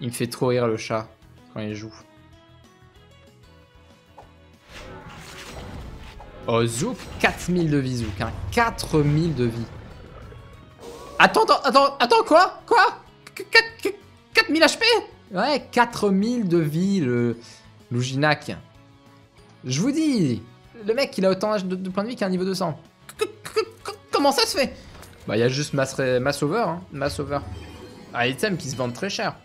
Il me fait trop rire le chat quand il joue. Oh, Zouk, 4000 de vie, Zouk. Hein. 4000 de vie. Attends, quoi? Quoi? 4000 HP? Ouais, 4000 de vie, le Louginac. Je vous dis, le mec, il a autant de points de vie qu'un niveau 200. Comment ça se fait? Bah, il y a juste Mass Over, hein. Mass Over. Un item qui se vend très cher.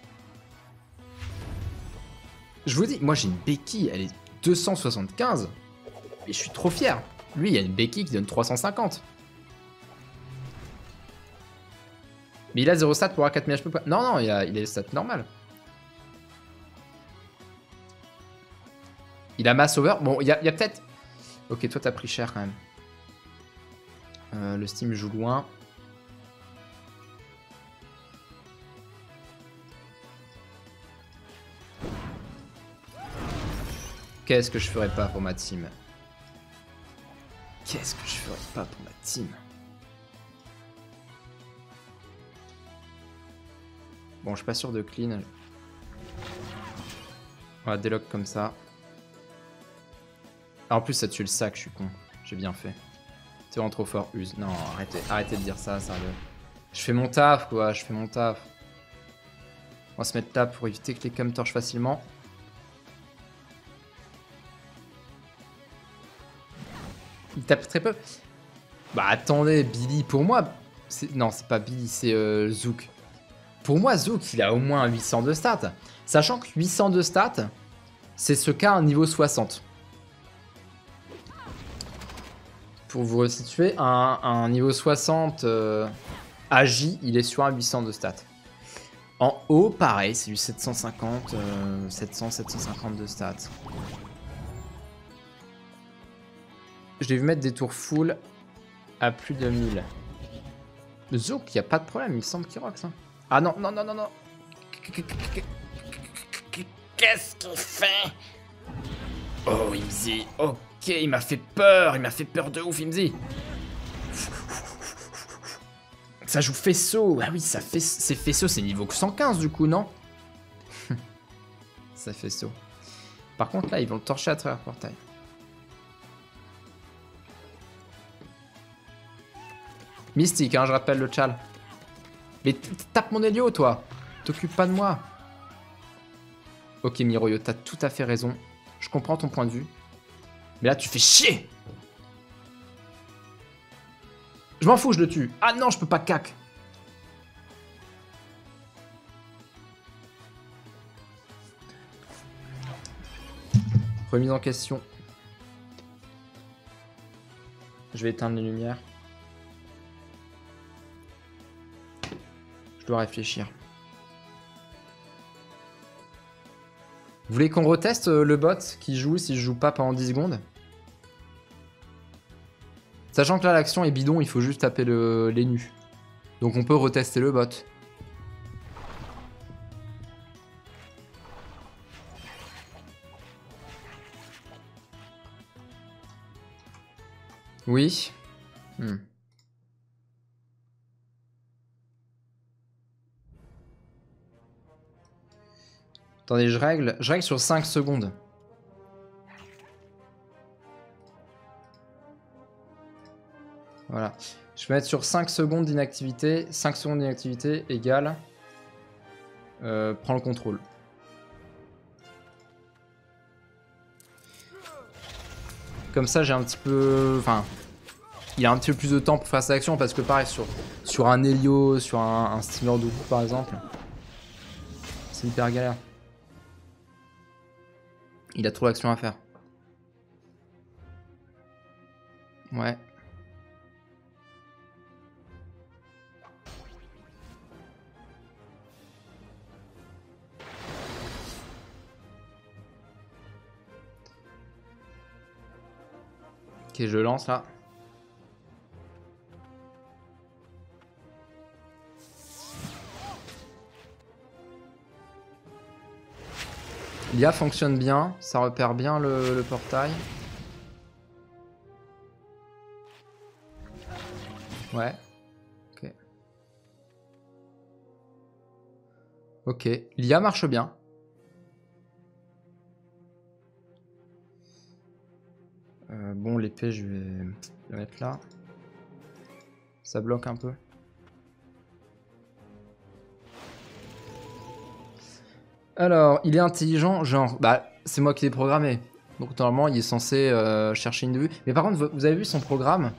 Je vous dis, moi j'ai une béquille, elle est 275. Et je suis trop fier. Lui, il y a une béquille qui donne 350. Mais il a 0 stat pour avoir 4000 HP. Non, non, il a les stats normales. Il a Mass Over. Bon, il y a peut-être... Ok, toi, t'as pris cher quand même. Le Steam joue loin. Qu'est-ce que je ferais pas pour ma team? Qu'est-ce que je ferais pas pour ma team? Bon, je suis pas sûr de clean. On va délock comme ça. Ah, en plus, ça tue le sac, je suis con. J'ai bien fait. C'est vraiment trop fort, use. Non, arrêtez de dire ça, sérieux. Je fais mon taf, quoi, je fais mon taf. On va se mettre là pour éviter que les cams torchent facilement. Il tape très peu. Bah attendez, Billy, pour moi... Non, c'est pas Billy, c'est Zouk. Pour moi, Zouk, il a au moins 800 de stats. Sachant que 800 de stats, c'est ce qu'a un niveau 60. Pour vous resituer, un niveau 60 AJ, il est sur un 800 de stats. En haut, pareil, c'est du 750, 750 de stats. Je l'ai vu mettre des tours full à plus de 1000. Le Zouk, il n'y a pas de problème, il me semble qu'il rock ça. Ah non, non, non, non, non. Qu'est-ce qu'il fait? Oh, Imzi. Ok, il m'a fait peur de ouf, Imzi. Ça joue faisceau. Ah oui, ça fait... c'est faisceau, c'est niveau 115 du coup, non? Ça fait faisceau. Par contre, là, ils vont le torcher à travers le portail. Mystique, hein, je rappelle le tchal. Mais tape mon Helio, toi. T'occupes pas de moi. Ok, Miroyo, t'as tout à fait raison. Je comprends ton point de vue. Mais là, tu fais chier. Je m'en fous, je le tue. Ah non, je peux pas cac. Remise en question. Je vais éteindre les lumières. Je dois réfléchir. Vous voulez qu'on reteste le bot qui joue si je joue pas pendant 10 secondes? Sachant que là l'action est bidon, il faut juste taper les nus. Donc on peut retester le bot. Oui. Attendez, je règle sur 5 secondes. Voilà. Je vais mettre sur 5 secondes d'inactivité. 5 secondes d'inactivité égale... prends le contrôle. Comme ça, j'ai un petit peu... Enfin, il a un petit peu plus de temps pour faire cette action parce que pareil, sur un Helio, sur un steamer de coup par exemple, c'est hyper galère. Il a trop d'actions à faire. Ouais. Ok, je lance là. L'IA fonctionne bien, ça repère bien le portail. Ouais. Ok. Ok, l'IA marche bien. Bon, l'épée, je vais la mettre là. Ça bloque un peu. Alors, il est intelligent, genre... Bah, c'est moi qui l'ai programmé. Donc, normalement, il est censé chercher une vue. Mais par contre, vous avez vu son programme?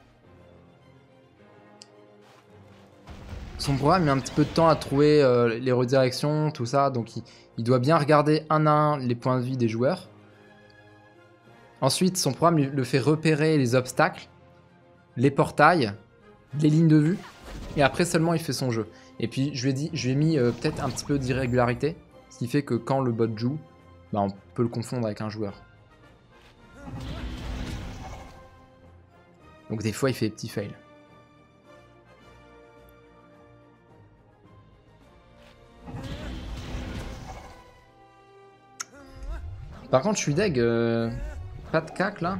Son programme met un petit peu de temps à trouver les redirections, tout ça. Donc, il doit bien regarder un à un les points de vie des joueurs. Ensuite, son programme le fait repérer les obstacles, les portails, les lignes de vue. Et après seulement, il fait son jeu. Et puis, je lui ai mis peut-être un petit peu d'irrégularité. Ce qui fait que quand le bot joue, bah, on peut le confondre avec un joueur. Donc des fois, il fait des petits fails. Par contre, je suis deg. Pas de cac là.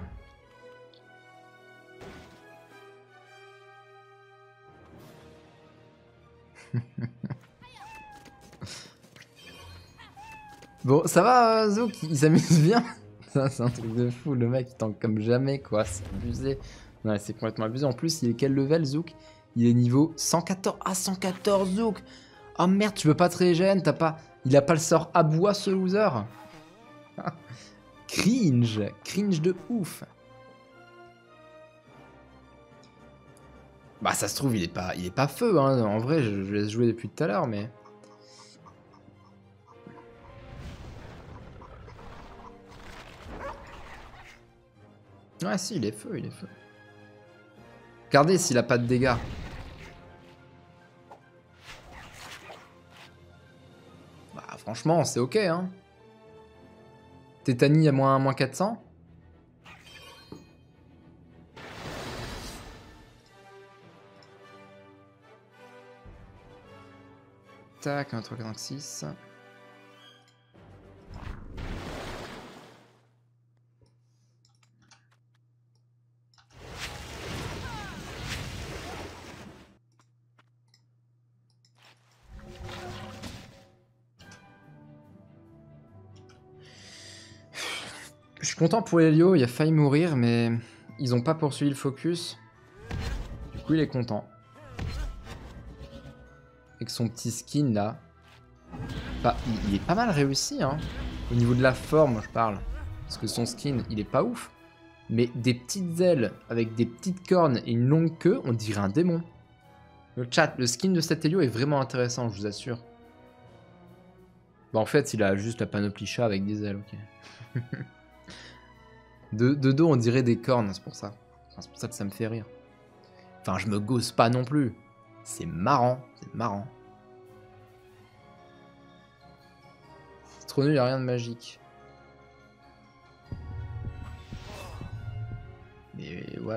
Bon, ça va, Zouk, il s'amuse bien. Ça, c'est un truc de fou. Le mec, il tank comme jamais, quoi. C'est abusé. Ouais, c'est complètement abusé. En plus, il est quel level, Zouk? Il est niveau 114. Ah, 114, Zouk. Oh merde, tu veux pas te régène? T'as pas... Il a pas le sort aboie, ce loser. Cringe. Cringe de ouf. Bah, ça se trouve, il est pas feu, hein. En vrai, je laisse jouer depuis tout à l'heure, mais... Ouais, si, il est feu, il est feu. Regardez s'il a pas de dégâts. Bah, franchement, c'est ok, hein. Tétanie à moins 400. Tac, 1, 3, 4, 5, 6. Je suis content pour Helio, il a failli mourir, mais ils ont pas poursuivi le focus. Du coup, il est content. Avec son petit skin là. Bah, il est pas mal réussi, hein. Au niveau de la forme, je parle. Parce que son skin, il est pas ouf. Mais des petites ailes avec des petites cornes et une longue queue, on dirait un démon. Le chat, le skin de cet Helio est vraiment intéressant, je vous assure. Bah, en fait, il a juste la panoplie chat avec des ailes, ok. De dos, on dirait des cornes, c'est pour ça. Enfin, c'est pour ça que ça me fait rire. Enfin, je me gosse pas non plus. C'est marrant, c'est marrant. C'est trop nul, y a rien de magique. Mais what?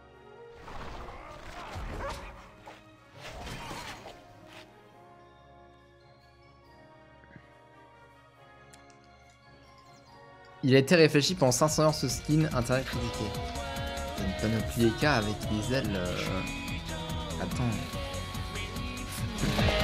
Il a été réfléchi pendant 500 heures ce skin, internet limité. T'as une panoplie AK avec des ailes... Attends.